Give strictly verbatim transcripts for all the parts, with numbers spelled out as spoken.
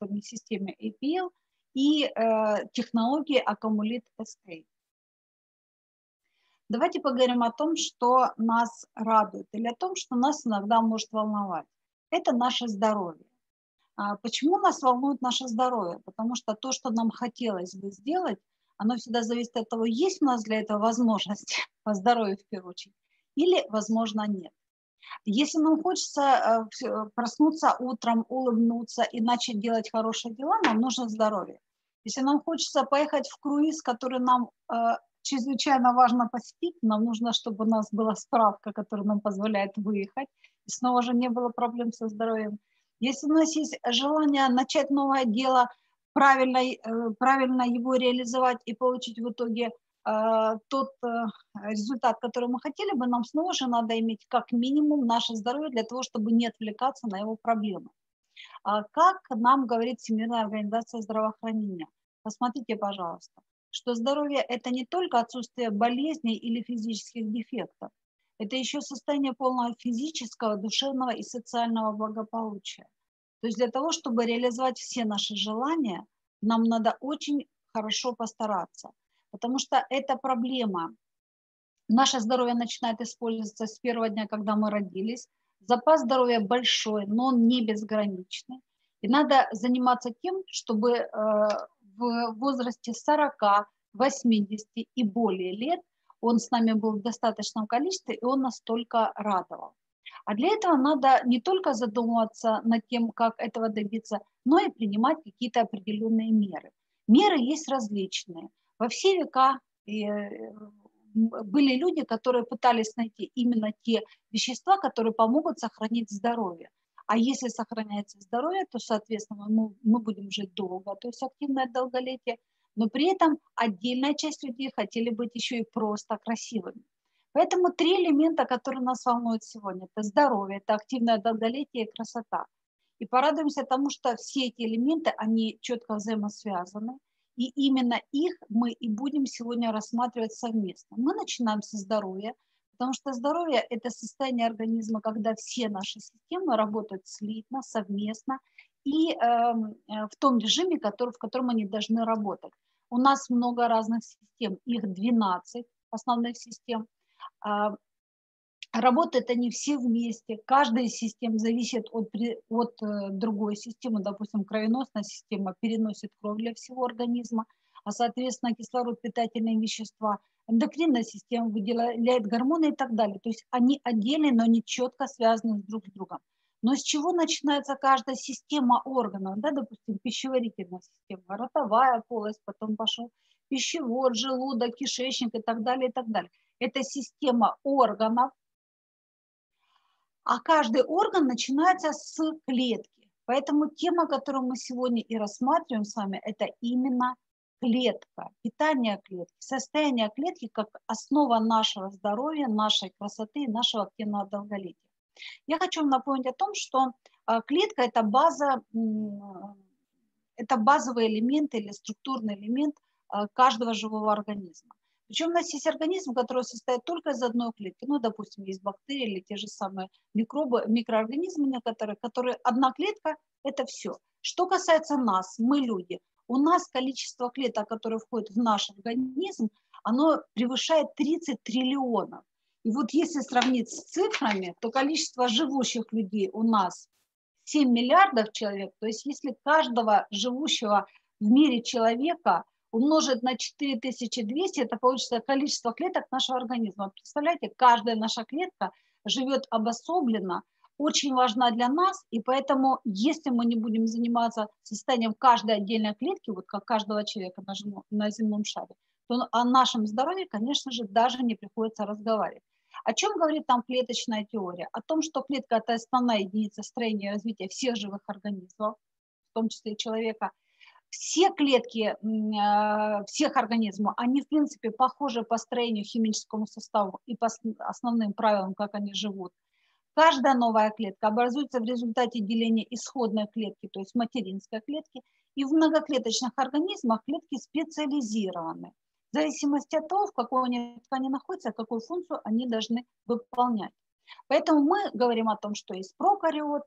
структурной системе эй пи эл и э, технологии Accumulate Escape. Давайте поговорим о том, что нас радует, или о том, что нас иногда может волновать. Это наше здоровье. А почему нас волнует наше здоровье? Потому что то, что нам хотелось бы сделать, оно всегда зависит от того, есть у нас для этого возможность по здоровью в первую очередь, или, возможно, нет. Если нам хочется проснуться утром, улыбнуться и начать делать хорошие дела, нам нужно здоровье. Если нам хочется поехать в круиз, который нам э, чрезвычайно важно посетить, нам нужно, чтобы у нас была справка, которая нам позволяет выехать, и снова же не было проблем со здоровьем. Если у нас есть желание начать новое дело, правильно, э, правильно его реализовать и получить в итоге э, тот э, результат, который мы хотели бы, нам снова же надо иметь как минимум наше здоровье для того, чтобы не отвлекаться на его проблемы. А как нам говорит Всемирная организация здравоохранения? Посмотрите, пожалуйста, что здоровье – это не только отсутствие болезней или физических дефектов, это еще состояние полного физического, душевного и социального благополучия. То есть для того, чтобы реализовать все наши желания, нам надо очень хорошо постараться, потому что это проблема. Наше здоровье начинает использоваться с первого дня, когда мы родились. Запас здоровья большой, но он не безграничный. И надо заниматься тем, чтобы э, в возрасте сорока, восьмидесяти и более лет он с нами был в достаточном количестве, и он нас только радовал. А для этого надо не только задумываться над тем, как этого добиться, но и принимать какие-то определенные меры. Меры есть различные. Во все века были люди, которые пытались найти именно те вещества, которые помогут сохранить здоровье. А если сохраняется здоровье, то, соответственно, мы, мы будем жить долго, то есть активное долголетие, но при этом отдельная часть людей хотели быть еще и просто красивыми. Поэтому три элемента, которые нас волнуют сегодня, это здоровье, это активное долголетие и красота. И порадуемся тому, что все эти элементы, они четко взаимосвязаны, и именно их мы и будем сегодня рассматривать совместно. Мы начинаем со здоровья, потому что здоровье – это состояние организма, когда все наши системы работают слитно, совместно и э, в том режиме, который, в котором они должны работать. У нас много разных систем, их двенадцать основных систем. Работают они все вместе, каждая из систем зависит от, от другой системы, допустим, кровеносная система переносит кровь для всего организма, а, соответственно, кислород, питательные вещества, эндокринная система выделяет гормоны и так далее. То есть они отдельные, но они четко связаны друг с другом. Но с чего начинается каждая система органов? Да, допустим, пищеварительная система, ротовая полость, потом пошел пищевод, желудок, кишечник и так далее, и так далее. Это система органов, а каждый орган начинается с клетки. Поэтому тема, которую мы сегодня и рассматриваем с вами, это именно клетка, питание клетки, состояние клетки как основа нашего здоровья, нашей красоты и нашего активного долголетия. Я хочу вам напомнить о том, что клетка – это база, это базовый элемент или структурный элемент каждого живого организма. Причем у нас есть организм, который состоит только из одной клетки. Ну, допустим, есть бактерии или те же самые микробы, микроорганизмы некоторые, которые одна клетка – это все. Что касается нас, мы люди, у нас количество клеток, которые входят в наш организм, оно превышает тридцать триллионов. И вот если сравнить с цифрами, то количество живущих людей у нас семь миллиардов человек. То есть если каждого живущего в мире человека умножить на четыре тысячи двести, это получится количество клеток нашего организма. Представляете, каждая наша клетка живет обособленно, очень важна для нас, и поэтому, если мы не будем заниматься состоянием каждой отдельной клетки, вот как каждого человека на, жему, на земном шаре, то о нашем здоровье, конечно же, даже не приходится разговаривать. О чем говорит там клеточная теория? О том, что клетка – это основная единица строения и развития всех живых организмов, в том числе и человека. Все клетки всех организмов, они, в принципе, похожи по строению, химическому составу и по основным правилам, как они живут. Каждая новая клетка образуется в результате деления исходной клетки, то есть материнской клетки, и в многоклеточных организмах клетки специализированы. В зависимости от того, в какой они ткани находятся, какую функцию они должны выполнять. Поэтому мы говорим о том, что есть прокариоты,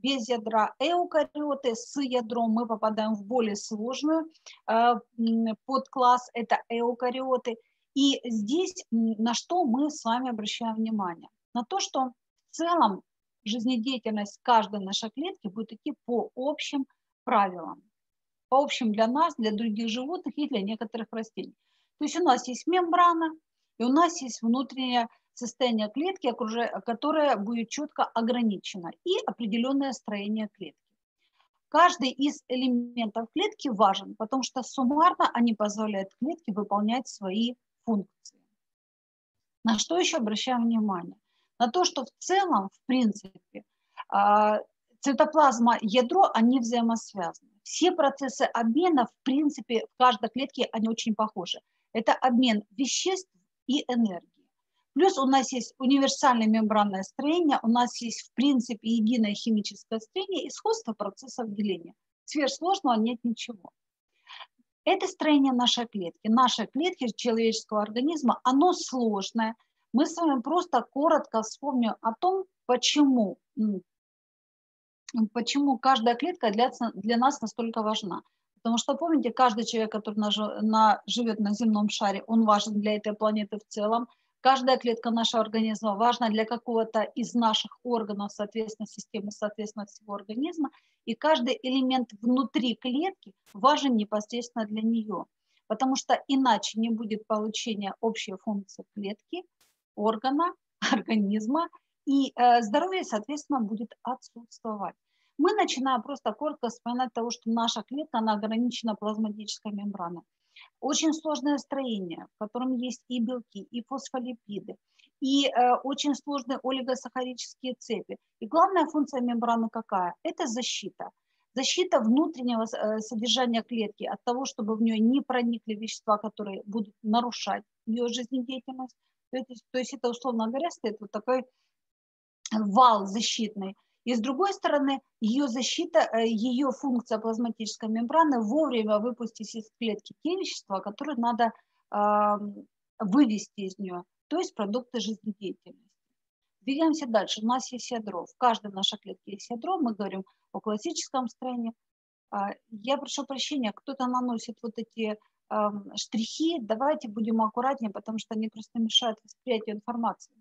без ядра эукариоты, с ядром мы попадаем в более сложную э, подкласс, это эукариоты. И здесь на что мы с вами обращаем внимание? На то, что в целом жизнедеятельность каждой нашей клетки будет идти по общим правилам, по общим для нас, для других животных и для некоторых растений. То есть у нас есть мембрана, и у нас есть внутреннее состояние клетки, которое будет четко ограничено, и определенное строение клетки. Каждый из элементов клетки важен, потому что суммарно они позволяют клетке выполнять свои функции. На что еще обращаем внимание? На то, что в целом, в принципе, цитоплазма, ядро, они взаимосвязаны. Все процессы обмена, в принципе, в каждой клетке, они очень похожи. Это обмен веществ и энергии. Плюс у нас есть универсальное мембранное строение, у нас есть, в принципе, единое химическое строение и сходство процессов деления. Сверхсложного нет ничего. Это строение нашей клетки. Нашей клетки человеческого организма, оно сложное. Мы с вами просто коротко вспомним о том, почему, почему каждая клетка для, для нас настолько важна. Потому что, помните, каждый человек, который на, на, живет на земном шаре, он важен для этой планеты в целом. Каждая клетка нашего организма важна для какого-то из наших органов, соответственно, системы, соответственно, всего организма. И каждый элемент внутри клетки важен непосредственно для нее. Потому что иначе не будет получения общей функции клетки, органа, организма. И э, здоровье, соответственно, будет отсутствовать. Мы начинаем просто коротко вспоминать того, что наша клетка, она ограничена плазматической мембраной. Очень сложное строение, в котором есть и белки, и фосфолипиды, и э, очень сложные олигосахарические цепи. И главная функция мембраны какая? Это защита. Защита внутреннего э, содержания клетки от того, чтобы в нее не проникли вещества, которые будут нарушать ее жизнедеятельность. То есть, то есть это, условно говоря, стоит вот такой вал защитный. И с другой стороны, ее защита, ее функция плазматической мембраны вовремя выпустить из клетки те вещества, которые надо э, вывести из нее, то есть продукты жизнедеятельности. Двигаемся дальше. У нас есть ядро. В каждой нашей клетке есть ядро. Мы говорим о классическом строении. Я прошу прощения, кто-то наносит вот эти э, штрихи. Давайте будем аккуратнее, потому что они просто мешают восприятию информации.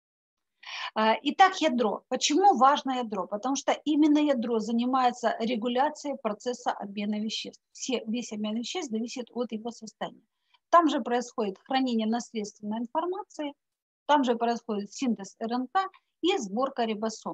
Итак, ядро. Почему важно ядро? Потому что именно ядро занимается регуляцией процесса обмена веществ. Все, весь обмен веществ зависит от его состояния. Там же происходит хранение наследственной информации, там же происходит синтез РНК и сборка рибосом.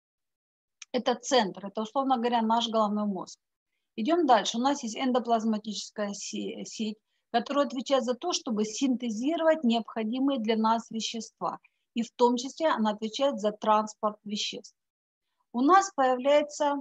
Это центр, это, условно говоря, наш головной мозг. Идем дальше. У нас есть эндоплазматическая сеть, которая отвечает за то, чтобы синтезировать необходимые для нас вещества. И в том числе она отвечает за транспорт веществ. У нас появляется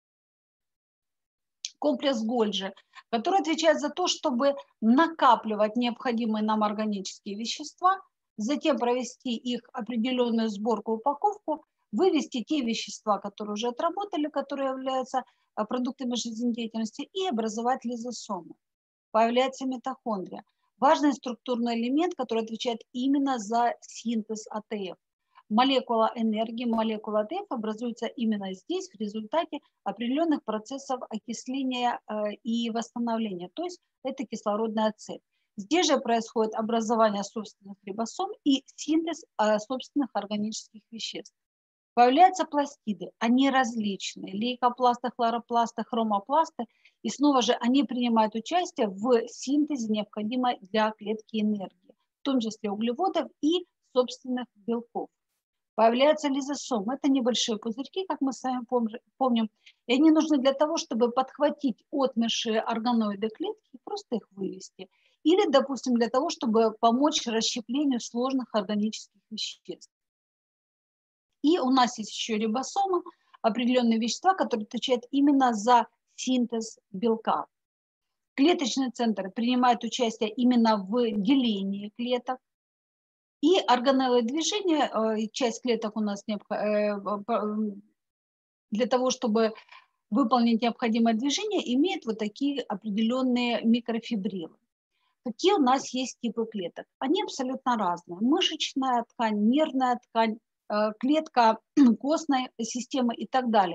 комплекс Гольджи, который отвечает за то, чтобы накапливать необходимые нам органические вещества, затем провести их определенную сборку, упаковку, вывести те вещества, которые уже отработали, которые являются продуктами жизнедеятельности, и образовать лизосомы. Появляется митохондрия. Важный структурный элемент, который отвечает именно за синтез АТФ. Молекула энергии, молекула АТФ образуется именно здесь в результате определенных процессов окисления и восстановления. То есть это кислородная цепь. Здесь же происходит образование собственных рибосом и синтез собственных органических веществ. Появляются пластиды, они различные, лейкопласты, хлоропласты, хромопласты, и снова же они принимают участие в синтезе необходимой для клетки энергии, в том числе углеводов и собственных белков. Появляются лизосомы, это небольшие пузырьки, как мы с вами помним, и они нужны для того, чтобы подхватить отмершие органоиды клетки и просто их вывести. Или, допустим, для того, чтобы помочь расщеплению сложных органических веществ. И у нас есть еще рибосомы, определенные вещества, которые отвечают именно за синтез белка. Клеточный центр принимает участие именно в делении клеток. И органеллы движения, часть клеток у нас необходима для того, чтобы выполнить необходимое движение, имеет вот такие определенные микрофибрилы. Какие у нас есть типы клеток? Они абсолютно разные. Мышечная ткань, нервная ткань, клетка костной системы и так далее.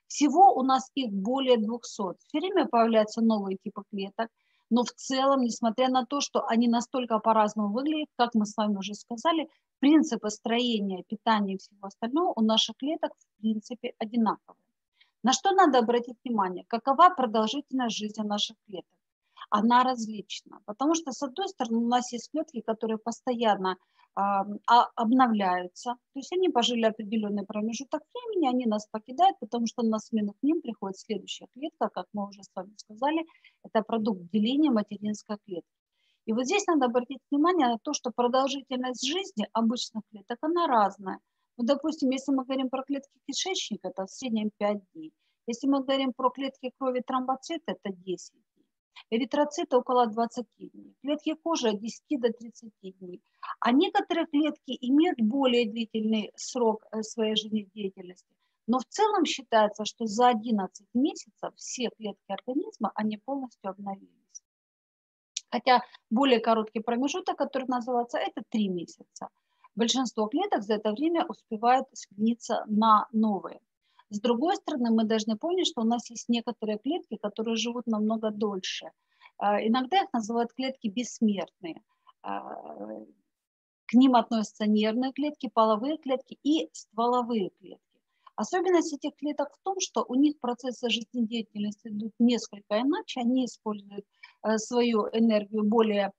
Всего у нас их более двухсот. Все время появляются новые типы клеток, но в целом, несмотря на то, что они настолько по-разному выглядят, как мы с вами уже сказали, принципы строения, питания и всего остального у наших клеток в принципе одинаковые. На что надо обратить внимание? Какова продолжительность жизни наших клеток? Она различна, потому что, с одной стороны, у нас есть клетки, которые постоянно а, обновляются, то есть они пожили определенный промежуток времени, они нас покидают, потому что на смену к ним приходит следующая клетка, как мы уже с вами сказали, это продукт деления материнской клетки. И вот здесь надо обратить внимание на то, что продолжительность жизни обычных клеток, она разная. Ну, допустим, если мы говорим про клетки кишечника, это в среднем пять дней. Если мы говорим про клетки крови тромбоциты, это десять дней. Эритроциты около двадцати дней. Клетки кожи от десяти до тридцати дней. А некоторые клетки имеют более длительный срок своей жизнедеятельности. Но в целом считается, что за одиннадцать месяцев все клетки организма, они полностью обновились. Хотя более короткий промежуток, который называется, это три месяца. Большинство клеток за это время успевают смениться на новые. С другой стороны, мы должны помнить, что у нас есть некоторые клетки, которые живут намного дольше. Иногда их называют клетки бессмертные. К ним относятся нервные клетки, половые клетки и стволовые клетки. Особенность этих клеток в том, что у них процессы жизнедеятельности идут несколько иначе, они используют свою энергию более,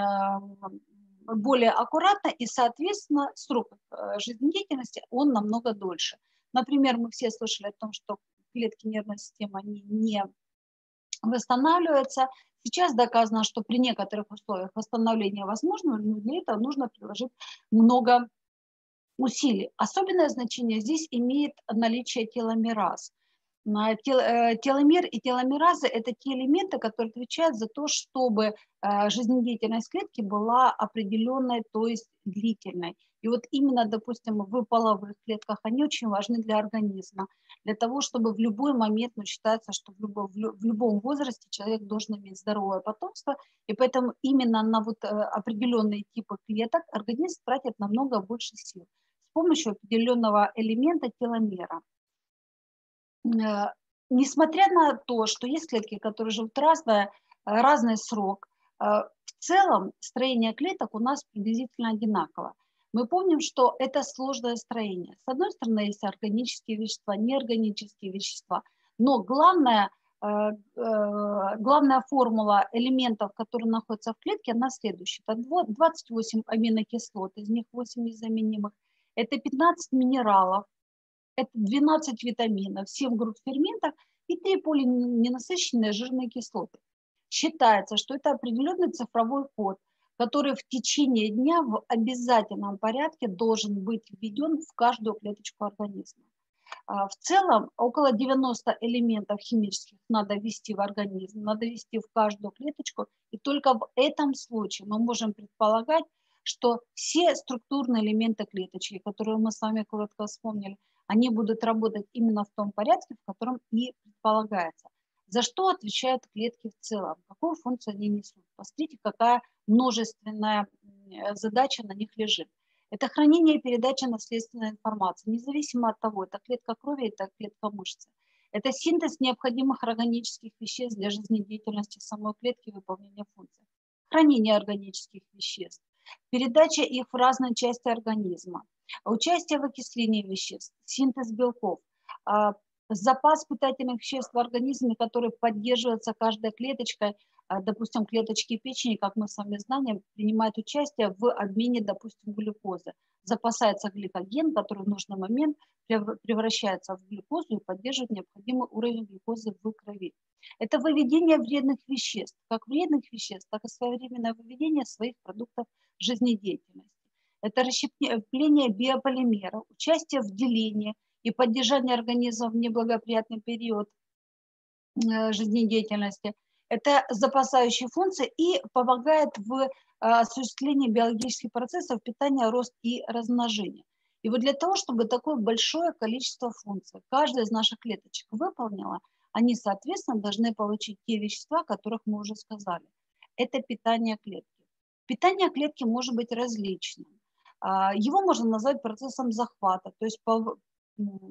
более аккуратно, и, соответственно, срок жизнедеятельности он намного дольше. Например, мы все слышали о том, что клетки нервной системы они не восстанавливаются. Сейчас доказано, что при некоторых условиях восстановление возможно, но для этого нужно приложить много усилий. Особенное значение здесь имеет наличие теломераз. Теломер и теломеразы – это те элементы, которые отвечают за то, чтобы жизнедеятельность клетки была определенной, то есть длительной. И вот именно, допустим, в половых клетках они очень важны для организма, для того, чтобы в любой момент, ну, считается, что в любом, в любом возрасте человек должен иметь здоровое потомство, и поэтому именно на вот определенные типы клеток организм тратит намного больше сил с помощью определенного элемента теломера. Несмотря на то, что есть клетки, которые живут разное, разный срок, в целом строение клеток у нас приблизительно одинаково. Мы помним, что это сложное строение. С одной стороны, есть органические вещества, неорганические вещества, но главная, главная формула элементов, которые находятся в клетке, она следующая. Это двадцать восемь аминокислот, из них восемь незаменимых. Это пятнадцать минералов, это двенадцать витаминов, семь групп ферментов и три полиненасыщенные жирные кислоты. Считается, что это определенный цифровой код, который в течение дня в обязательном порядке должен быть введен в каждую клеточку организма. В целом, около девяноста элементов химических надо ввести в организм, надо ввести в каждую клеточку, и только в этом случае мы можем предполагать, что все структурные элементы клеточки, которые мы с вами коротко вспомнили, они будут работать именно в том порядке, в котором и предполагается. За что отвечают клетки в целом? Какую функцию они несут? Посмотрите, какая множественная задача на них лежит. Это хранение и передача наследственной информации, независимо от того, это клетка крови, это клетка мышцы. Это синтез необходимых органических веществ для жизнедеятельности самой клетки и выполнения функций. Хранение органических веществ, передача их в разные части организма, участие в окислении веществ, синтез белков, запас питательных веществ в организме, который поддерживается каждой клеточкой, допустим, клеточки печени, как мы с вами знаем, принимают участие в обмене, допустим, глюкозы. Запасается гликоген, который в нужный момент превращается в глюкозу и поддерживает необходимый уровень глюкозы в крови. Это выведение вредных веществ, как вредных веществ, так и своевременное выведение своих продуктов жизнедеятельности. Это расщепление биополимеров, участие в делении и поддержание организма в неблагоприятный период жизнедеятельности. Это запасающие функции и помогает в осуществлении биологических процессов питания, рост и размножения. И вот для того, чтобы такое большое количество функций каждая из наших клеточек выполнила, они, соответственно, должны получить те вещества, о которых мы уже сказали. Это питание клетки. Питание клетки может быть различным. Его можно назвать процессом захвата, то есть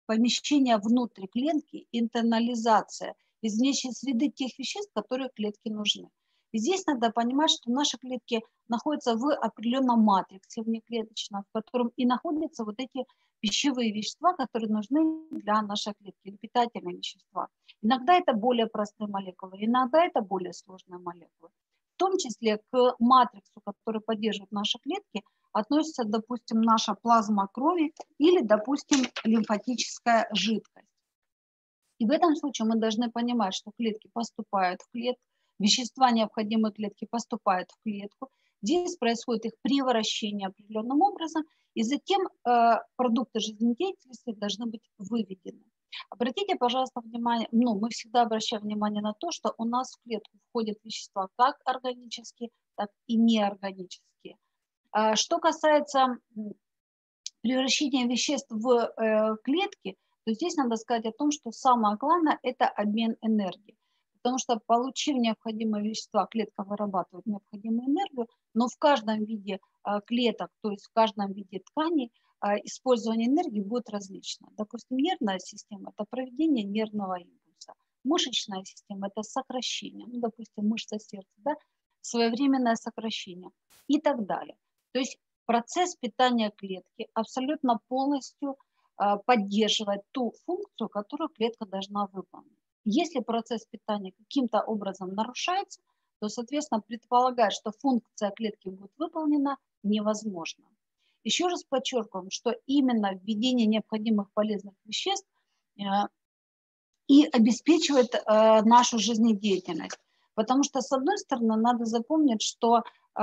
помещение внутрь клетки, интернализация из внешней среды тех веществ, которые клетке нужны. И здесь надо понимать, что наши клетки находятся в определенном матриксе внеклеточном, в котором и находятся вот эти пищевые вещества, которые нужны для нашей клетки, или питательные вещества. Иногда это более простые молекулы, иногда это более сложные молекулы. В том числе к матриксу, который поддерживает наши клетки, относится, допустим, наша плазма крови или, допустим, лимфатическая жидкость. И в этом случае мы должны понимать, что клетки поступают в клетку, вещества, необходимые клетки, поступают в клетку. Здесь происходит их превращение определенным образом, и затем э, продукты жизнедеятельности должны быть выведены. Обратите, пожалуйста, внимание, ну, мы всегда обращаем внимание на то, что у нас в клетку входят вещества как органические, так и неорганические. Э, что касается превращения веществ в э, клетки, то здесь надо сказать о том, что самое главное – это обмен энергией. Потому что, получив необходимые вещества, клетка вырабатывает необходимую энергию, но в каждом виде э, клеток, то есть в каждом виде тканей, э, использование энергии будет различно. Допустим, нервная система – это проведение нервного импульса. Мышечная система – это сокращение, ну, допустим, мышца сердца, да, своевременное сокращение и так далее. То есть процесс питания клетки абсолютно полностью э, поддерживает ту функцию, которую клетка должна выполнить. Если процесс питания каким-то образом нарушается, то, соответственно, предполагать, что функция клетки будет выполнена, невозможно. Еще раз подчеркиваем, что именно введение необходимых полезных веществ э, и обеспечивает э, нашу жизнедеятельность. Потому что, с одной стороны, надо запомнить, что э,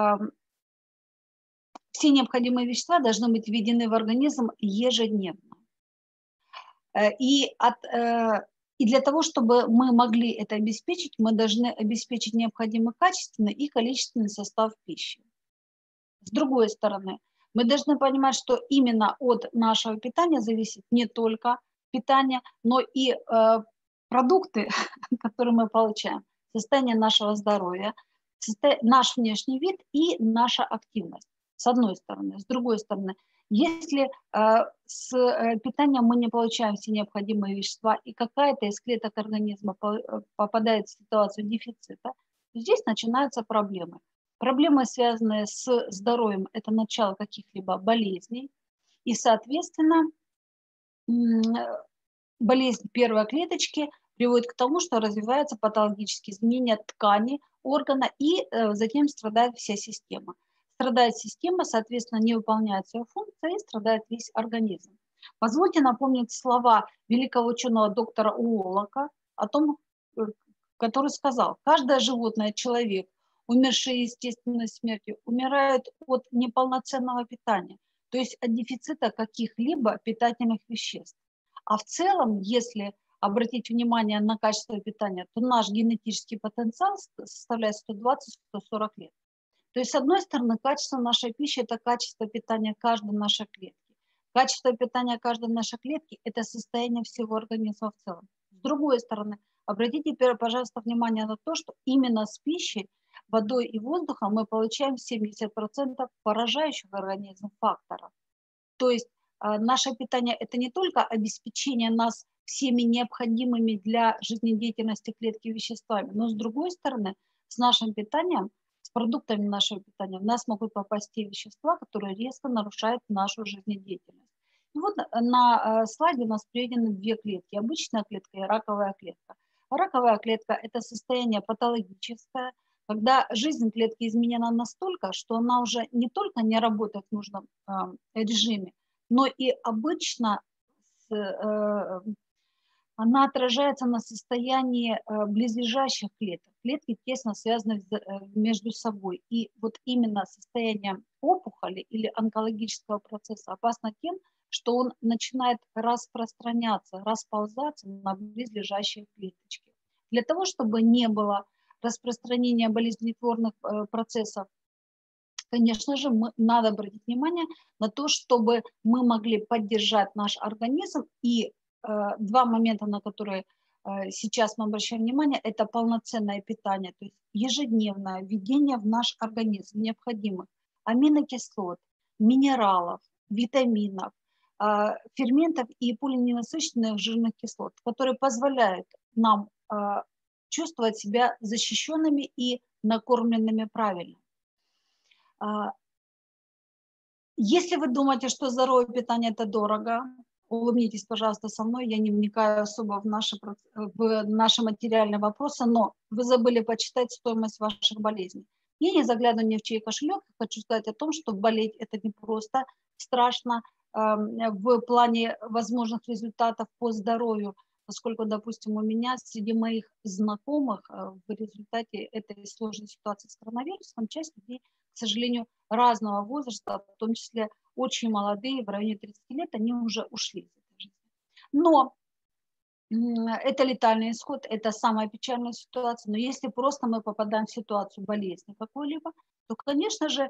все необходимые вещества должны быть введены в организм ежедневно. Э, и от... Э, И для того, чтобы мы могли это обеспечить, мы должны обеспечить необходимый качественный и количественный состав пищи. С другой стороны, мы должны понимать, что именно от нашего питания зависит не только питание, но и э, продукты, которые мы получаем, состояние нашего здоровья, состо... наш внешний вид и наша активность. С одной стороны. С другой стороны, если э, с э, питанием мы не получаем все необходимые вещества, и какая-то из клеток организма по, э, попадает в ситуацию дефицита, то здесь начинаются проблемы. Проблемы, связанные с здоровьем, это начало каких-либо болезней, и, соответственно, болезнь первой клеточки приводит к тому, что развиваются патологические изменения ткани, органа, и э, затем страдает вся система. Страдает система, соответственно, не выполняет свою функцию, и страдает весь организм. Позвольте напомнить слова великого ученого доктора Уоллока, о том, который сказал: каждое животное, человек, умерший естественной смертью, умирает от неполноценного питания, то есть от дефицита каких-либо питательных веществ. А в целом, если обратить внимание на качество питания, то наш генетический потенциал составляет сто двадцать — сто сорок лет. То есть, с одной стороны, качество нашей пищи – это качество питания каждой нашей клетки. Качество питания каждой нашей клетки – это состояние всего организма в целом. С другой стороны, обратите, пожалуйста, внимание на то, что именно с пищей, водой и воздухом мы получаем семьдесят процентов поражающих организм факторов. То есть э, наше питание – это не только обеспечение нас всеми необходимыми для жизнедеятельности клетки веществами, но с другой стороны, с нашим питанием, с продуктами нашего питания в нас могут попасть те вещества, которые резко нарушают нашу жизнедеятельность. И вот на слайде у нас приведены две клетки: обычная клетка и раковая клетка. Раковая клетка – это состояние патологическое, когда жизнь клетки изменена настолько, что она уже не только не работает в нужном э, режиме, но и обычно с, э, она отражается на состоянии э, близлежащих клеток. Клетки тесно связаны э, между собой. И вот именно состояние опухоли или онкологического процесса опасно тем, что он начинает распространяться, расползаться на близлежащие клеточки. Для того, чтобы не было распространения болезнетворных э, процессов, конечно же, мы, надо обратить внимание на то, чтобы мы могли поддержать наш организм. И э, два момента, на которые э, сейчас мы обращаем внимание, это полноценное питание, то есть ежедневное введение в наш организм необходимых аминокислот, минералов, витаминов, ферментов и полиненасыщенных жирных кислот, которые позволяют нам чувствовать себя защищенными и накормленными правильно. Если вы думаете, что здоровое питание – это дорого, улыбнитесь, пожалуйста, со мной, я не вникаю особо в наши, в наши материальные вопросы, но вы забыли почитать стоимость ваших болезней. Я не заглядываю ни в чей кошелек, хочу сказать о том, что болеть – это не просто страшно э, в плане возможных результатов по здоровью, поскольку, допустим, у меня среди моих знакомых э, в результате этой сложной ситуации с коронавирусом часть людей, к сожалению, разного возраста, в том числе очень молодые, в районе тридцати лет, они уже ушли из этой жизни. Но это летальный исход, это самая печальная ситуация. Но если просто мы попадаем в ситуацию болезни какой-либо, то, конечно же,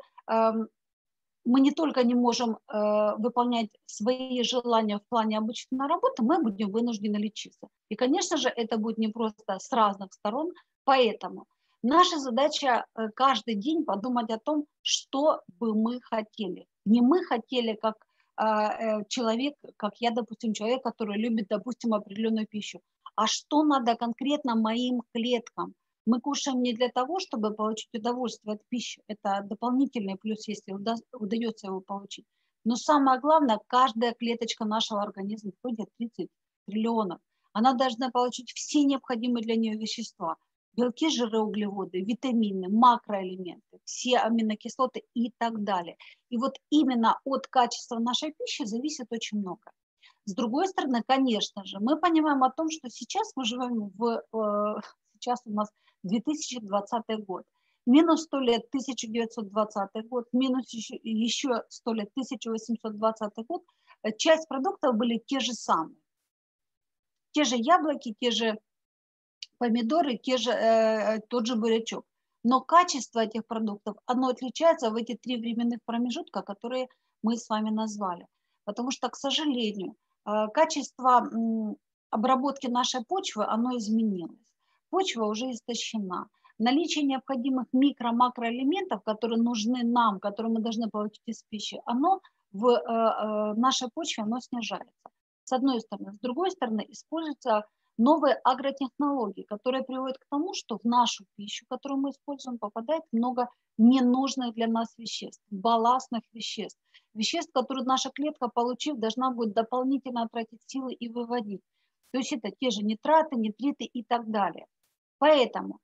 мы не только не можем выполнять свои желания в плане обычной работы, мы будем вынуждены лечиться. И, конечно же, это будет не просто с разных сторон, поэтому наша задача каждый день подумать о том, что бы мы хотели. Не мы хотели, как человек, как я, допустим, человек, который любит, допустим, определенную пищу, а что надо конкретно моим клеткам. Мы кушаем не для того, чтобы получить удовольствие от пищи, это дополнительный плюс, если уда- удается его получить. Но самое главное, каждая клеточка нашего организма входит тридцать триллионов. Она должна получить все необходимые для нее вещества. Белки, жиры, углеводы, витамины, макроэлементы, все аминокислоты и так далее. И вот именно от качества нашей пищи зависит очень много. С другой стороны, конечно же, мы понимаем о том, что сейчас мы живем в... Сейчас у нас две тысячи двадцатый год. Минус сто лет тысяча девятьсот двадцатый год, минус еще, еще сто лет тысяча восемьсот двадцатый год. Часть продуктов были те же самые. Те же яблоки, те же помидоры, те же, э, тот же бурячок. Но качество этих продуктов, оно отличается в эти три временных промежутка, которые мы с вами назвали. Потому что, к сожалению, э, качество м, обработки нашей почвы, оно изменилось. Почва уже истощена. Наличие необходимых микро-макроэлементов, которые нужны нам, которые мы должны получить из пищи, оно в э, э, нашей почве, оно снижается. С одной стороны. С другой стороны, используется новые агротехнологии, которые приводят к тому, что в нашу пищу, которую мы используем, попадает много ненужных для нас веществ, балластных веществ, веществ, которые наша клетка, получив, должна будет дополнительно тратить силы и выводить. То есть это те же нитраты, нитриты и так далее. Поэтому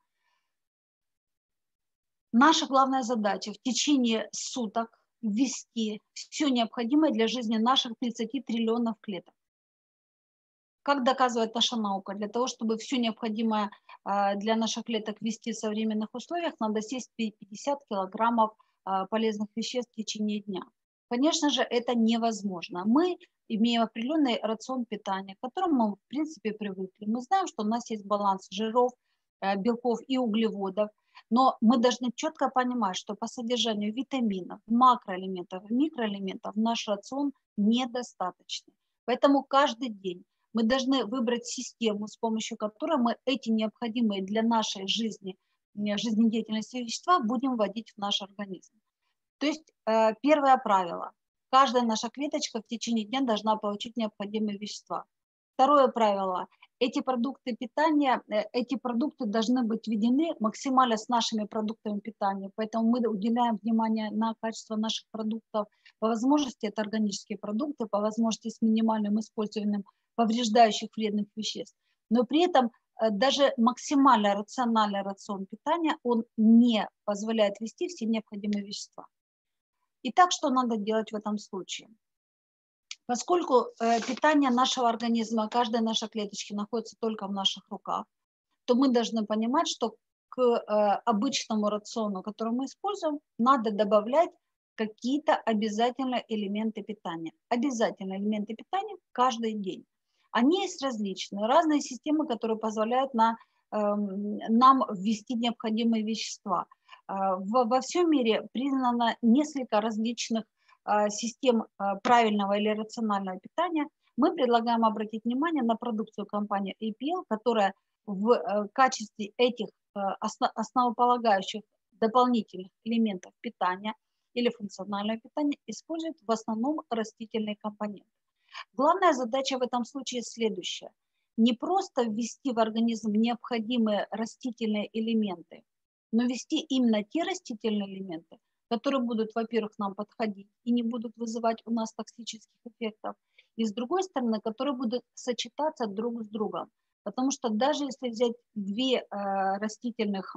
наша главная задача в течение суток ввести все необходимое для жизни наших тридцати триллионов клеток. Как доказывает наша наука, для того, чтобы все необходимое для наших клеток ввести в современных условиях, надо съесть пятьдесят килограммов полезных веществ в течение дня. Конечно же, это невозможно. Мы имеем определенный рацион питания, к которому мы, в принципе, привыкли. Мы знаем, что у нас есть баланс жиров, белков и углеводов, но мы должны четко понимать, что по содержанию витаминов, макроэлементов и микроэлементов наш рацион недостаточный. Поэтому каждый день мы должны выбрать систему, с помощью которой мы эти необходимые для нашей жизни, жизнедеятельности вещества будем вводить в наш организм. То есть первое правило. Каждая наша клеточка в течение дня должна получить необходимые вещества. Второе правило. Эти продукты питания, эти продукты должны быть введены максимально с нашими продуктами питания. Поэтому мы уделяем внимание на качество наших продуктов. По возможности это органические продукты, по возможности с минимальным использованием повреждающих вредных веществ. Но при этом даже максимально рациональный рацион питания, он не позволяет ввести все необходимые вещества. Итак, что надо делать в этом случае? Поскольку э, питание нашего организма, каждой нашей клеточки находится только в наших руках, то мы должны понимать, что к э, обычному рациону, который мы используем, надо добавлять какие-то обязательные элементы питания. Обязательные элементы питания каждый день. Они есть различные, разные системы, которые позволяют на, э, нам ввести необходимые вещества. Э, во, во всем мире признано несколько различных систем правильного или рационального питания. Мы предлагаем обратить внимание на продукцию компании эй пи эл, которая в качестве этих основополагающих дополнительных элементов питания или функционального питания использует в основном растительные компоненты. Главная задача в этом случае следующая. Не просто ввести в организм необходимые растительные элементы, но ввести именно те растительные элементы, которые будут, во-первых, нам подходить и не будут вызывать у нас токсических эффектов, и с другой стороны, которые будут сочетаться друг с другом. Потому что даже если взять две э, растительных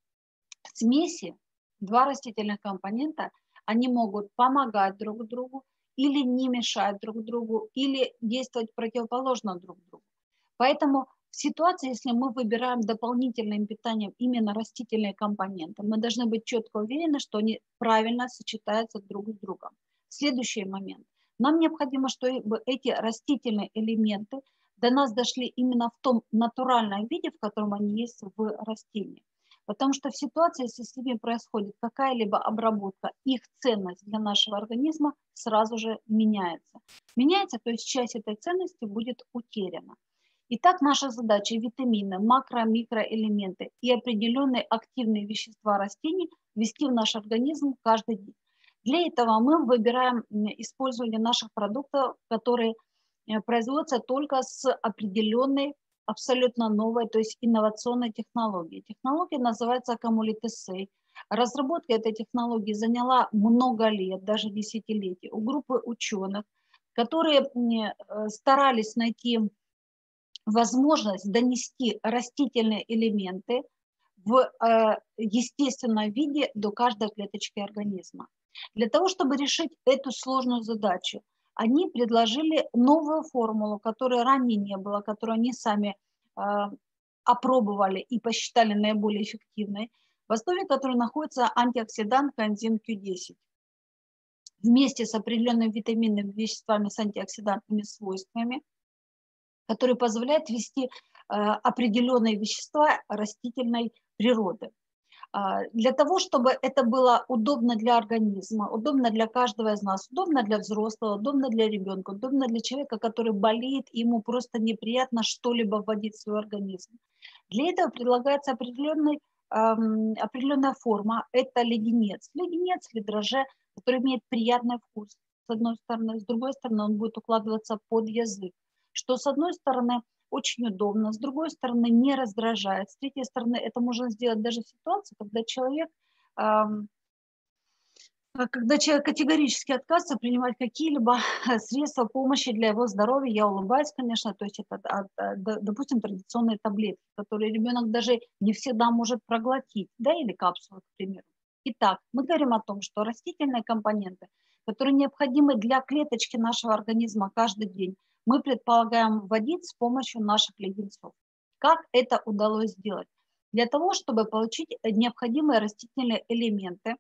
смеси, два растительных компонента, они могут помогать друг другу или не мешать друг другу, или действовать противоположно друг другу. Поэтому в ситуации, если мы выбираем дополнительным питанием именно растительные компоненты, мы должны быть четко уверены, что они правильно сочетаются друг с другом. Следующий момент. Нам необходимо, чтобы эти растительные элементы до нас дошли именно в том натуральном виде, в котором они есть в растении. Потому что в ситуации, если с ними происходит какая-либо обработка, их ценность для нашего организма сразу же меняется. Меняется, то есть часть этой ценности будет утеряна. Итак, наша задача – витамины, макро-, микроэлементы и определенные активные вещества растений ввести в наш организм каждый день. Для этого мы выбираем использование наших продуктов, которые производятся только с определенной, абсолютно новой, то есть инновационной технологией. Технология называется Акамулит-Эссей. Разработка этой технологии заняла много лет, даже десятилетий, у группы ученых, которые старались найти возможность донести растительные элементы в э, естественном виде до каждой клеточки организма. Для того, чтобы решить эту сложную задачу, они предложили новую формулу, которой ранее не было, которую они сами э, опробовали и посчитали наиболее эффективной, в основе которой находится антиоксидант коэнзим кью десять. Вместе с определенными витаминными веществами с антиоксидантными свойствами, который позволяет ввести э, определенные вещества растительной природы. Э, для того, чтобы это было удобно для организма, удобно для каждого из нас, удобно для взрослого, удобно для ребенка, удобно для человека, который болеет, и ему просто неприятно что-либо вводить в свой организм. Для этого предлагается определенный, э, определенная форма, это леденец. Леденец или дрожжи, который имеет приятный вкус, с одной стороны, с другой стороны он будет укладываться под язык, что с одной стороны очень удобно, с другой стороны не раздражает, с третьей стороны это можно сделать даже в ситуации, когда человек, эм, когда человек категорически отказывается принимать какие-либо средства помощи для его здоровья. Я улыбаюсь, конечно, то есть это, допустим, традиционные таблетки, которые ребенок даже не всегда может проглотить, да, или капсулы, к примеру. Итак, мы говорим о том, что растительные компоненты, которые необходимы для клеточки нашего организма каждый день, мы предполагаем вводить с помощью наших леденцов. Как это удалось сделать? Для того, чтобы получить необходимые растительные элементы,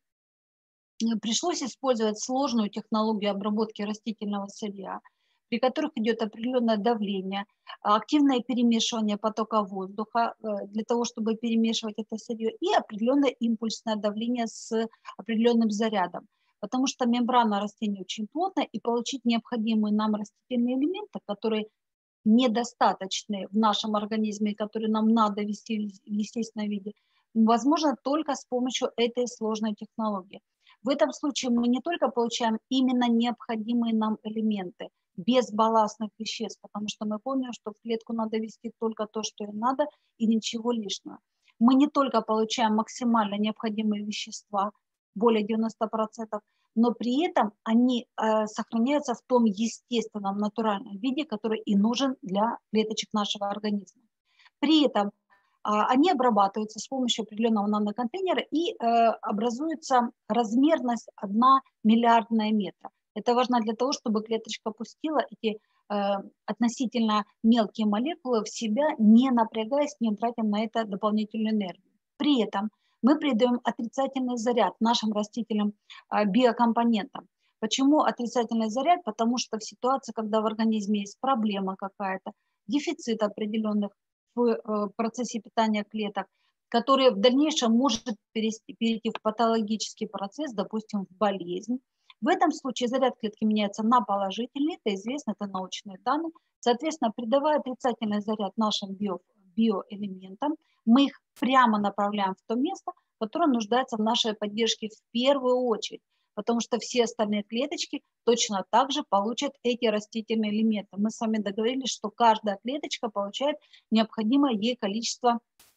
пришлось использовать сложную технологию обработки растительного сырья, при которых идет определенное давление, активное перемешивание потока воздуха для того, чтобы перемешивать это сырье, и определенное импульсное давление с определенным зарядом. Потому что мембрана растения очень плотная, и получить необходимые нам растительные элементы, которые недостаточны в нашем организме, которые нам надо вести в естественном виде, возможно только с помощью этой сложной технологии. В этом случае мы не только получаем именно необходимые нам элементы, без балластных веществ, потому что мы помним, что в клетку надо ввести только то, что им надо, и ничего лишнего. Мы не только получаем максимально необходимые вещества, более девяноста процентов, но при этом они э, сохраняются в том естественном, натуральном виде, который и нужен для клеточек нашего организма. При этом э, они обрабатываются с помощью определенного наноконтейнера, и э, образуется размерность одна миллиардная метра. Это важно для того, чтобы клеточка пустила эти э, относительно мелкие молекулы в себя, не напрягаясь, не тратя на это дополнительную энергию. При этом мы придаем отрицательный заряд нашим растительным э, биокомпонентам. Почему отрицательный заряд? Потому что в ситуации, когда в организме есть проблема какая-то, дефицит определенных в э, процессе питания клеток, который в дальнейшем может перейти, перейти в патологический процесс, допустим, в болезнь. В этом случае заряд клетки меняется на положительный, это известно, это научные данные. Соответственно, придавая отрицательный заряд нашим био, биоэлементам, мы их прямо направляем в то место, которое нуждается в нашей поддержке в первую очередь. потому что все остальные клеточки точно так же получат эти растительные элементы. Мы с вами договорились, что каждая клеточка получает необходимое ей количество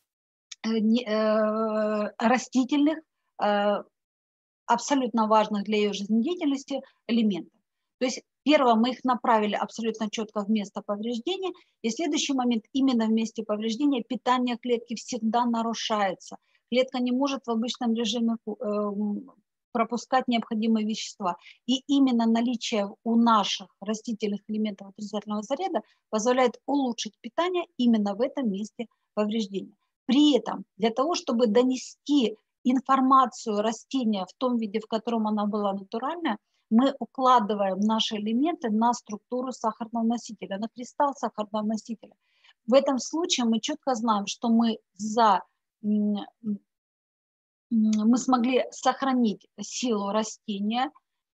растительных, абсолютно важных для ее жизнедеятельности элементов. То есть первое, мы их направили абсолютно четко в место повреждения, и следующий момент, именно в месте повреждения питание клетки всегда нарушается. Клетка не может в обычном режиме пропускать необходимые вещества. И именно наличие у наших растительных элементов отрицательного заряда позволяет улучшить питание именно в этом месте повреждения. При этом для того, чтобы донести информацию растения в том виде, в котором она была натуральная, мы укладываем наши элементы на структуру сахарного носителя, на кристалл сахарного носителя. В этом случае мы четко знаем, что мы, за, мы смогли сохранить силу растения.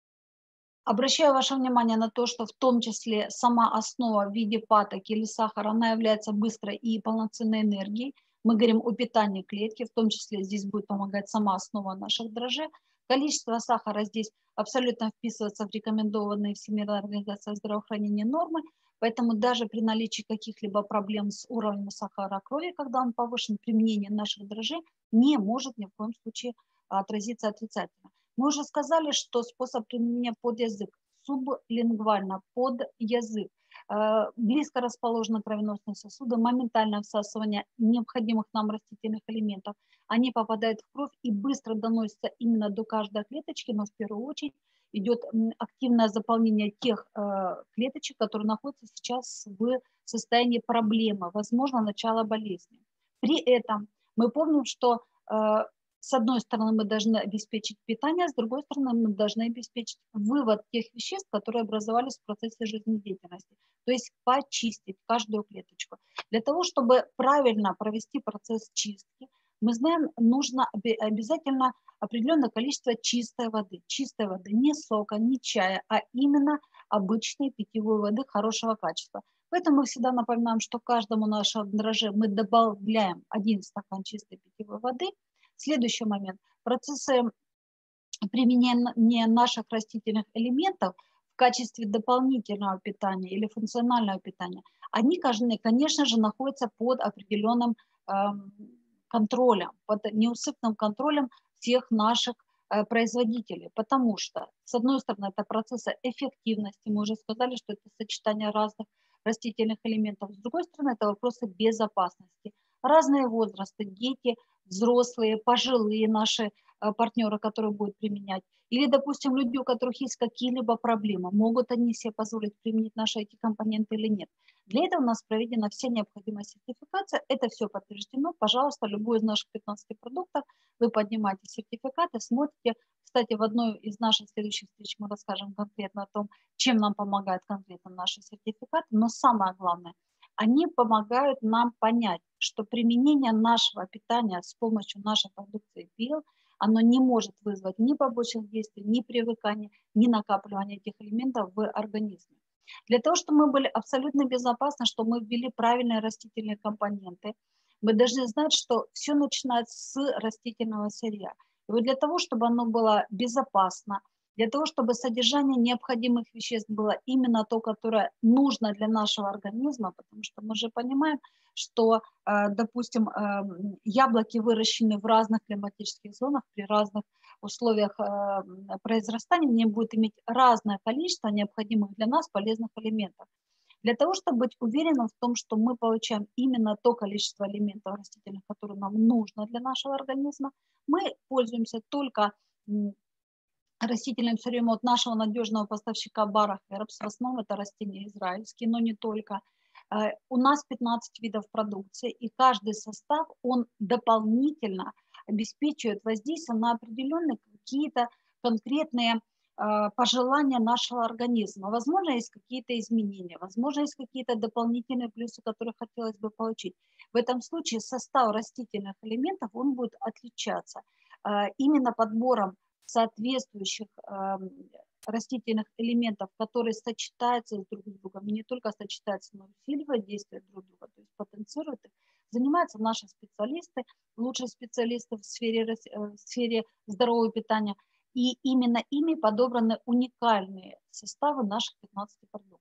Обращаю ваше внимание на то, что в том числе сама основа в виде патоки или сахара, она является быстрой и полноценной энергией. Мы говорим о питании клетки, в том числе здесь будет помогать сама основа наших дрожжей. Количество сахара здесь абсолютно вписывается в рекомендованные Всемирной организацией здравоохранения нормы, поэтому даже при наличии каких-либо проблем с уровнем сахара крови, когда он повышен, применение наших дрожжей не может ни в коем случае отразиться отрицательно. Мы уже сказали, что способ применения под язык, сублингвально, под язык, близко расположены кровеносные сосуды, моментальное всасывание необходимых нам растительных элементов. Они попадают в кровь и быстро доносятся именно до каждой клеточки, но в первую очередь идет активное заполнение тех клеточек, которые находятся сейчас в состоянии проблемы, возможно, начало болезни. При этом мы помним, что с одной стороны мы должны обеспечить питание, с другой стороны мы должны обеспечить вывод тех веществ, которые образовались в процессе жизнедеятельности, то есть почистить каждую клеточку. Для того, чтобы правильно провести процесс чистки, мы знаем, нужно обязательно определенное количество чистой воды. Чистой воды, не сока, не чая, а именно обычной питьевой воды хорошего качества. Поэтому мы всегда напоминаем, что каждому нашему дрожжи мы добавляем один стакан чистой питьевой воды. Следующий момент. Процессы применения наших растительных элементов в качестве дополнительного питания или функционального питания, они, конечно же, находятся под определенным контролем, под неусыпным контролем всех наших производителей, потому что, с одной стороны, это процессы эффективности, мы уже сказали, что это сочетание разных растительных элементов, с другой стороны, это вопросы безопасности. Разные возрасты, дети, взрослые, пожилые наши партнеры, которые будут применять, или, допустим, люди, у которых есть какие-либо проблемы, могут они себе позволить применить наши эти компоненты или нет. Для этого у нас проведена вся необходимая сертификация, это все подтверждено. Пожалуйста, любой из наших пятнадцати продуктов, вы поднимаете сертификаты, смотрите. Кстати, в одной из наших следующих встреч мы расскажем конкретно о том, чем нам помогают конкретно наши сертификаты, но самое главное, они помогают нам понять, что применение нашего питания с помощью нашей продукции ПИЛ, оно не может вызвать ни побочных действий, ни привыкания, ни накапливания этих элементов в организме. Для того, чтобы мы были абсолютно безопасны, что мы ввели правильные растительные компоненты, мы должны знать, что все начинается с растительного сырья. И вот для того, чтобы оно было безопасно, для того, чтобы содержание необходимых веществ было именно то, которое нужно для нашего организма, потому что мы же понимаем, что, допустим, яблоки выращены в разных климатических зонах, при разных условиях произрастания, они будут иметь разное количество необходимых для нас полезных элементов. Для того, чтобы быть уверенным в том, что мы получаем именно то количество элементов растительных, которые нам нужно для нашего организма, мы пользуемся только растительным сырьем от нашего надежного поставщика Bara Herbs. В основном это растения израильские, но не только. У нас пятнадцать видов продукции, и каждый состав, он дополнительно обеспечивает воздействие на определенные какие-то конкретные пожелания нашего организма. Возможно, есть какие-то изменения, возможно, есть какие-то дополнительные плюсы, которые хотелось бы получить. В этом случае состав растительных элементов, он будет отличаться именно подбором соответствующих э, растительных элементов, которые сочетаются друг с другом, и не только сочетаются, но и усиливают действие друг друга, то есть потенцируют их, занимаются наши специалисты, лучшие специалисты в сфере, в сфере здорового питания. И именно ими подобраны уникальные составы наших пятнадцати продуктов.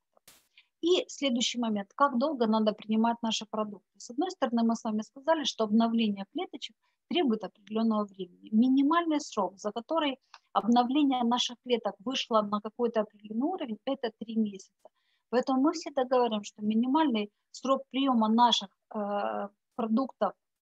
И следующий момент. Как долго надо принимать наши продукты? С одной стороны, мы с вами сказали, что обновление клеточек требует определенного времени. Минимальный срок, за который обновление наших клеток вышло на какой-то определенный уровень, это три месяца. Поэтому мы всегда говорим, что минимальный срок приема наших э, продуктов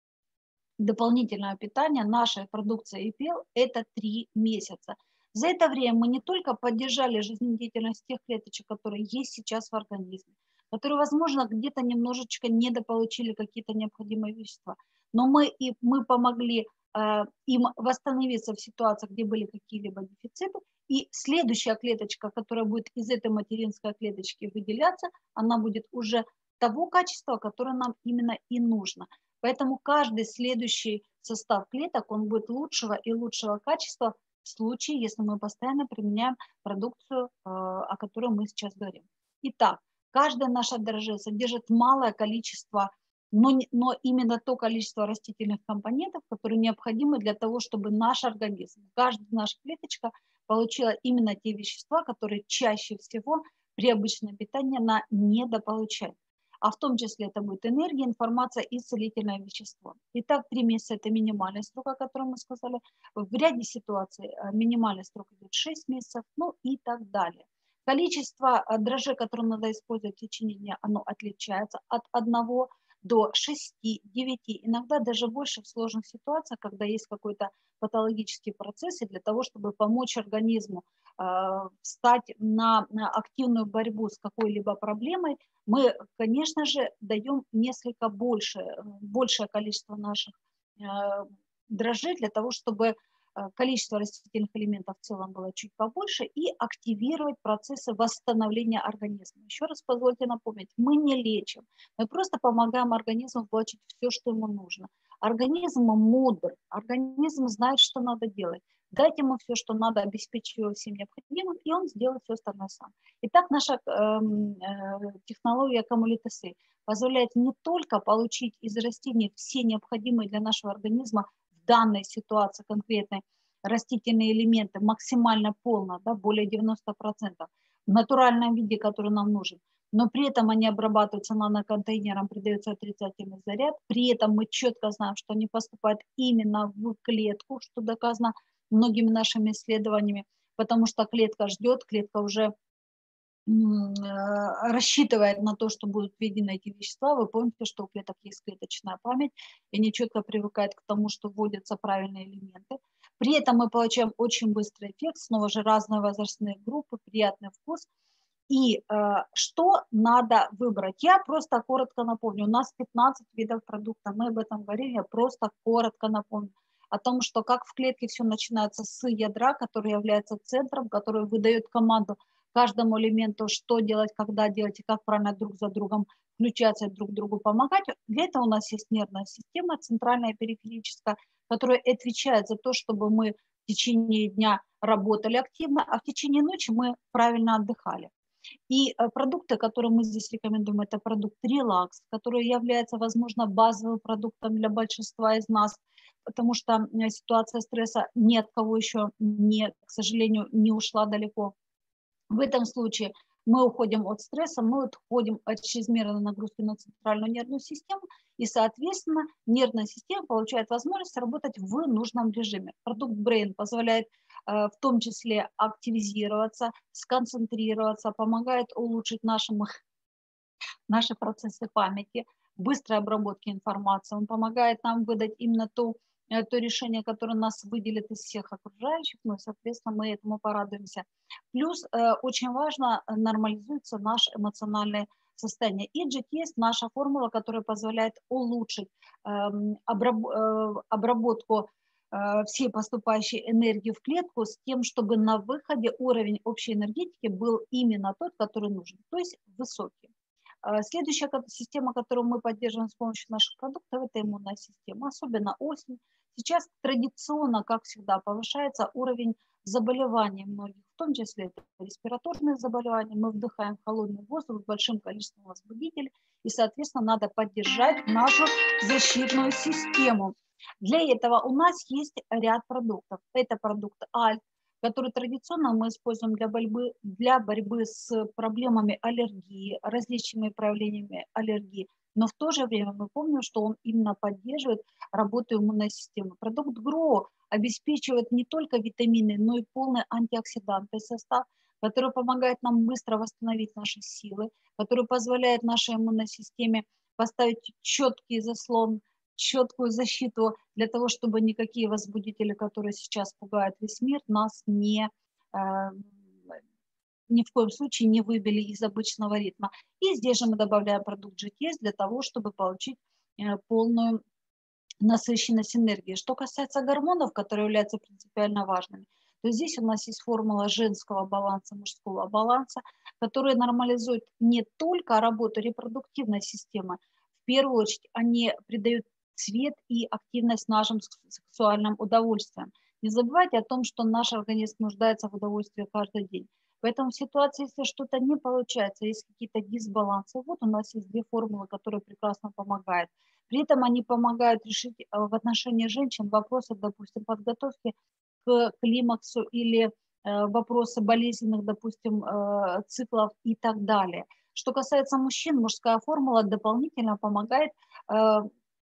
дополнительного питания, нашей продукции и пил, это три месяца. За это время мы не только поддержали жизнедеятельность тех клеточек, которые есть сейчас в организме, которые, возможно, где-то немножечко недополучили какие-то необходимые вещества, но мы, и, мы помогли э, им восстановиться в ситуациях, где были какие-либо дефициты, и следующая клеточка, которая будет из этой материнской клеточки выделяться, она будет уже того качества, которое нам именно и нужно. Поэтому каждый следующий состав клеток, он будет лучшего и лучшего качества в случае, если мы постоянно применяем продукцию, о которой мы сейчас говорим. Итак, каждая наша дрожжи содержит малое количество, но, но именно то количество растительных компонентов, которые необходимы для того, чтобы наш организм, каждая наша клеточка получила именно те вещества, которые чаще всего при обычном питании она недополучает. А в том числе это будет энергия, информация и целительное вещество. Итак, три месяца – это минимальный срок, о котором мы сказали. В ряде ситуаций минимальный срок идет шесть месяцев, ну и так далее. Количество дрожжей, которые надо использовать в течение дня, оно отличается от одного до шести, девяти, иногда даже больше в сложных ситуациях, когда есть какой-то патологический процесс, и для того, чтобы помочь организму э, встать на, на активную борьбу с какой-либо проблемой, мы, конечно же, даем несколько больше, большее количество наших э, дрожжей для того, чтобы количество растительных элементов в целом было чуть побольше и активировать процессы восстановления организма. Еще раз позвольте напомнить, мы не лечим, мы просто помогаем организму получить все, что ему нужно. Организм мудр, организм знает, что надо делать. Дайте ему все, что надо, обеспечить его всем необходимым, и он сделает все остальное сам. Итак, наша э, э, технология Камолитесы позволяет не только получить из растений все необходимые для нашего организма в данной ситуации конкретной растительные элементы максимально полно, да, более девяноста процентов, в натуральном виде, который нам нужен, но при этом они обрабатываются наноконтейнером, придается отрицательный заряд, при этом мы четко знаем, что они поступают именно в клетку, что доказано многими нашими исследованиями, потому что клетка ждет, клетка уже рассчитывает на то, что будут введены эти вещества. Вы помните, что у клеток есть клеточная память, и они четко привыкают к тому, что вводятся правильные элементы. При этом мы получаем очень быстрый эффект, снова же разные возрастные группы, приятный вкус. И э, что надо выбрать? Я просто коротко напомню, у нас пятнадцать видов продуктов, мы об этом говорили, я просто коротко напомню о том, что как в клетке все начинается с ядра, который является центром, который выдает команду каждому элементу, что делать, когда делать и как правильно друг за другом включаться и друг другу помогать. Для этого у нас есть нервная система, центральная периферическая, которая отвечает за то, чтобы мы в течение дня работали активно, а в течение ночи мы правильно отдыхали. И продукты, которые мы здесь рекомендуем, это продукт релакс, который является, возможно, базовым продуктом для большинства из нас, потому что ситуация стресса ни от кого еще, не, к сожалению, не ушла далеко. В этом случае мы уходим от стресса, мы уходим от чрезмерной нагрузки на центральную нервную систему, и, соответственно, нервная система получает возможность работать в нужном режиме. Продукт Brain позволяет э, в том числе активизироваться, сконцентрироваться, помогает улучшить нашему, наши процессы памяти, быстрой обработки информации. Он помогает нам выдать именно то, то решение, которое нас выделит из всех окружающих, ну, соответственно, мы этому порадуемся. Плюс э, очень важно, нормализуется наше эмоциональное состояние. И джи ти эс – наша формула, которая позволяет улучшить э, обраб, э, обработку э, всей поступающей энергии в клетку с тем, чтобы на выходе уровень общей энергетики был именно тот, который нужен, то есть высокий. Следующая система, которую мы поддерживаем с помощью наших продуктов, это иммунная система, особенно осень. Сейчас традиционно, как всегда, повышается уровень заболеваний многих, в том числе это респираторные заболевания. Мы вдыхаем холодный воздух с большим количеством возбудителей, и, соответственно, надо поддержать нашу защитную систему. Для этого у нас есть ряд продуктов. Это продукт Альт, который традиционно мы используем для борьбы, для борьбы с проблемами аллергии, различными проявлениями аллергии. Но в то же время мы помним, что он именно поддерживает работу иммунной системы. Продукт ГРО обеспечивает не только витамины, но и полный антиоксидантный состав, который помогает нам быстро восстановить наши силы, который позволяет нашей иммунной системе поставить четкий заслон, четкую защиту для того, чтобы никакие возбудители, которые сейчас пугают весь мир, нас не, э, ни в коем случае не выбили из обычного ритма. И здесь же мы добавляем продукт джи ти эс для того, чтобы получить э, полную насыщенность энергии. Что касается гормонов, которые являются принципиально важными, то здесь у нас есть формула женского баланса, мужского баланса, которая нормализует не только работу репродуктивной системы, в первую очередь они придают цвет и активность нашим сексуальным удовольствиям. Не забывайте о том, что наш организм нуждается в удовольствии каждый день. Поэтому в ситуации, если что-то не получается, есть какие-то дисбалансы, вот у нас есть две формулы, которые прекрасно помогают. При этом они помогают решить в отношении женщин вопросы, допустим, подготовки к климаксу или э, вопросы болезненных, допустим, э, циклов и так далее. Что касается мужчин, мужская формула дополнительно помогает э,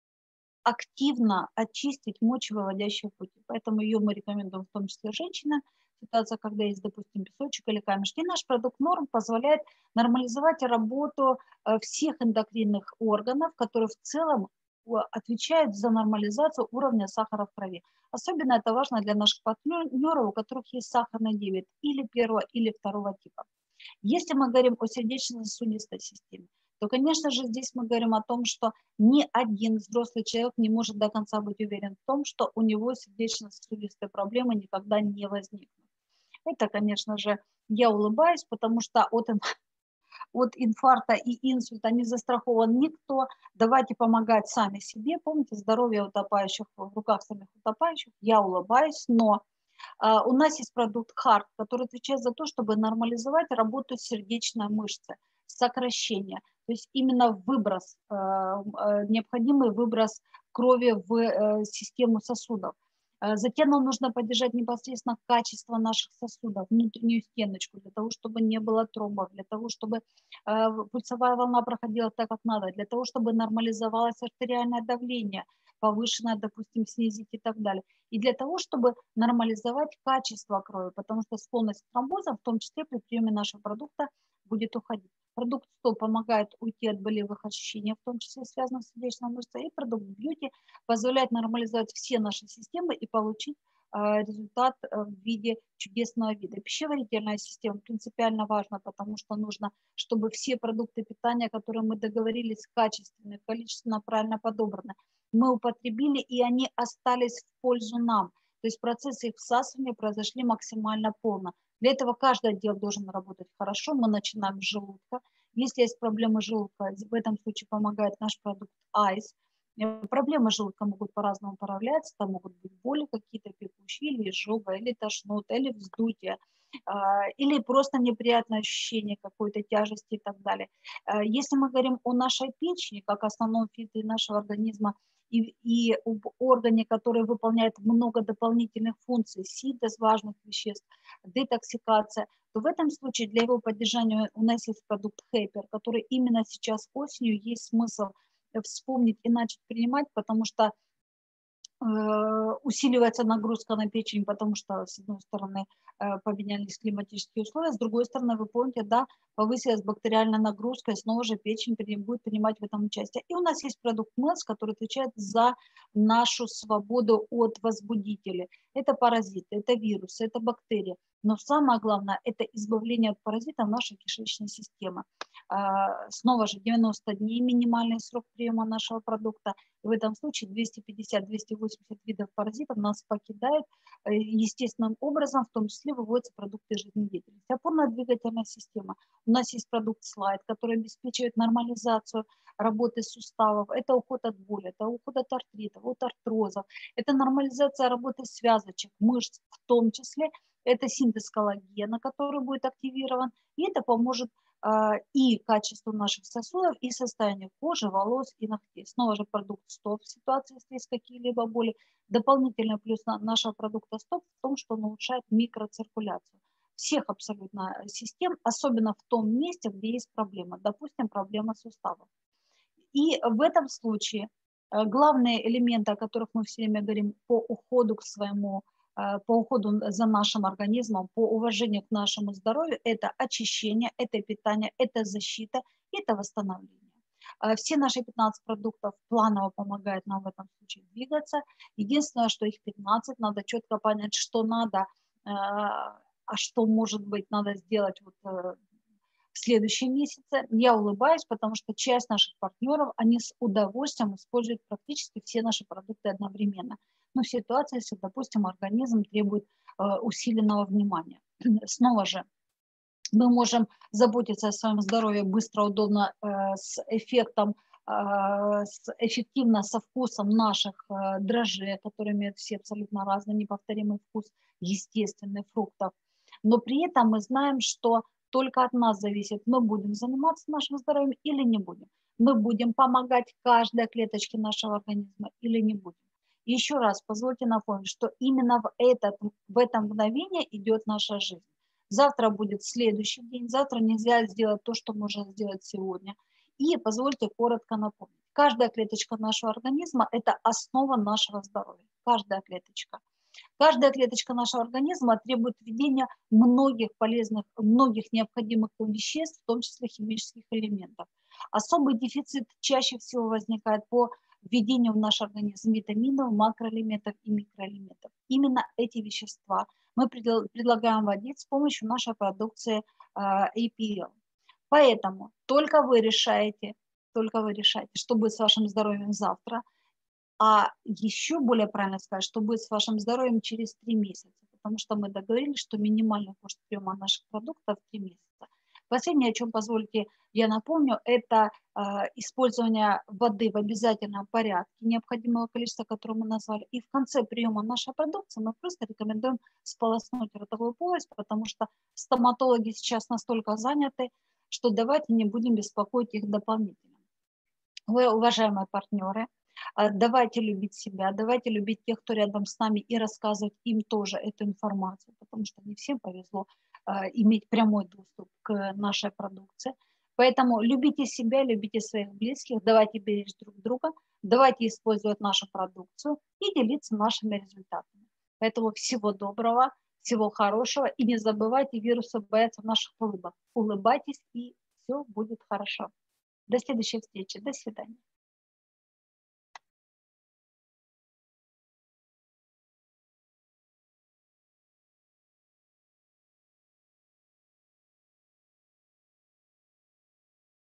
активно очистить мочевыводящие пути. Поэтому ее мы рекомендуем в том числе женщинам. Ситуация, когда есть, допустим, песочек или камешки. И наш продукт Норм позволяет нормализовать работу э, всех эндокринных органов, которые в целом отвечают за нормализацию уровня сахара в крови. Особенно это важно для наших партнеров, у которых есть сахарный диабет или первого, или второго типа. Если мы говорим о сердечно-сосудистой системе, то, конечно же, здесь мы говорим о том, что ни один взрослый человек не может до конца быть уверен в том, что у него сердечно-сосудистые проблемы никогда не возникнут. Это, конечно же, я улыбаюсь, потому что от от инфаркта и инсульта не застрахован никто. Давайте помогать сами себе. Помните, здоровье утопающих в руках самих утопающих. Я улыбаюсь, но а, у нас есть продукт Heart, который отвечает за то, чтобы нормализовать работу сердечной мышцы, сокращение. То есть именно выброс, э, э, необходимый выброс крови в э, систему сосудов. Затем нам нужно поддержать непосредственно качество наших сосудов, внутреннюю стеночку, для того, чтобы не было тромбов, для того, чтобы э, пульсовая волна проходила так, как надо, для того, чтобы нормализовалось артериальное давление, повышенное, допустим, снизить и так далее. И для того, чтобы нормализовать качество крови, потому что склонность к тромбозам, в том числе при приеме нашего продукта, будет уходить. Продукт сто помогает уйти от болевых ощущений, в том числе связанных с сердечной мышцей, и продукт Beauty позволяет нормализовать все наши системы и получить э, результат э, в виде чудесного вида. Пищеварительная система принципиально важна, потому что нужно, чтобы все продукты питания, которые мы договорились, качественные, количественно правильно подобраны, мы употребили, и они остались в пользу нам. То есть процессы их всасывания произошли максимально полно. Для этого каждый отдел должен работать хорошо. Мы начинаем с желудка. Если есть проблемы желудка, в этом случае помогает наш продукт Айс. Проблемы желудка могут по-разному проявляться. Это могут быть боли какие-то пекущие, или изжога, или тошнота, или вздутие, или просто неприятное ощущение какой-то тяжести и так далее. Если мы говорим о нашей печени, как основном фильтре нашего организма, и, и об органе, который выполняет много дополнительных функций, синтез важных веществ, детоксикация, то в этом случае для его поддержания у нас есть продукт Hyper, который именно сейчас осенью есть смысл вспомнить и начать принимать, потому что э, усиливается нагрузка на печень, потому что, с одной стороны, э, поменялись климатические условия, с другой стороны, вы помните, да, повысилась бактериальная нагрузка, и снова же печень будет принимать в этом участие. И у нас есть продукт МЭЛС, который отвечает за нашу свободу от возбудителей. Это паразиты, это вирусы, это бактерии. Но самое главное, это избавление от паразитов нашей кишечной системы. Снова же девяносто дней минимальный срок приема нашего продукта. И в этом случае двести пятьдесят — двести восемьдесят видов паразитов нас покидают естественным образом, в том числе выводятся продукты жизнедеятельности. Опорно-двигательная система. У нас есть продукт Слайд, который обеспечивает нормализацию работы суставов. Это уход от боли, это уход от артритов, от артрозов. Это нормализация работы связочек, мышц в том числе. Это синтез коллагена, который будет активирован. И это поможет и качеству наших сосудов, и состоянию кожи, волос и ногтей. Снова же продукт стоп в ситуации, если есть какие-либо боли. Дополнительный плюс нашего продукта стоп в том, что он улучшает микроциркуляцию всех абсолютно систем, особенно в том месте, где есть проблема, допустим, проблема суставов. И в этом случае главные элементы, о которых мы все время говорим, по уходу к своему, по уходу за нашим организмом, по уважению к нашему здоровью, это очищение, это питание, это защита, это восстановление. Все наши пятнадцать продуктов планово помогают нам в этом случае двигаться. Единственное, что их пятнадцать, надо четко понять, что надо, а что, может быть, надо сделать вот в следующем месяце. Я улыбаюсь, потому что часть наших партнеров, они с удовольствием используют практически все наши продукты одновременно. Но в ситуации, если, допустим, организм требует э, усиленного внимания. Снова же, мы можем заботиться о своем здоровье быстро, удобно, э, с эффектом, э, с, эффективно, со вкусом наших э, дрожжей, которые имеют все абсолютно разный, неповторимый вкус естественных фруктов. Но при этом мы знаем, что только от нас зависит, мы будем заниматься нашим здоровьем или не будем. Мы будем помогать каждой клеточке нашего организма или не будем. И еще раз позвольте напомнить, что именно в, этот, в это мгновение идет наша жизнь. Завтра будет следующий день, завтра нельзя сделать то, что можно сделать сегодня. И позвольте коротко напомнить. Каждая клеточка нашего организма – это основа нашего здоровья. Каждая клеточка. Каждая клеточка нашего организма требует введения многих полезных, многих необходимых веществ, в том числе химических элементов. Особый дефицит чаще всего возникает по введению в наш организм витаминов, макроэлементов и микроэлементов. Именно эти вещества мы предлагаем вводить с помощью нашей продукции эй пи эл. Поэтому только вы решаете, только вы решаете, что будет с вашим здоровьем завтра. А еще более правильно сказать, что будет с вашим здоровьем через три месяца, потому что мы договорились, что минимальный курс приема наших продуктов три месяца. Последнее, о чем позвольте я напомню, это э, использование воды в обязательном порядке, необходимого количества, которое мы назвали. И в конце приема нашей продукции мы просто рекомендуем сполоснуть ротовую полость, потому что стоматологи сейчас настолько заняты, что давайте не будем беспокоить их дополнительно. Вы, уважаемые партнеры, давайте любить себя, давайте любить тех, кто рядом с нами, и рассказывать им тоже эту информацию, потому что не всем повезло э, иметь прямой доступ к нашей продукции. Поэтому любите себя, любите своих близких, давайте беречь друг друга, давайте использовать нашу продукцию и делиться нашими результатами. Поэтому всего доброго, всего хорошего, и не забывайте, вирусы боятся наших улыбок. Улыбайтесь, и все будет хорошо. До следующей встречи. До свидания.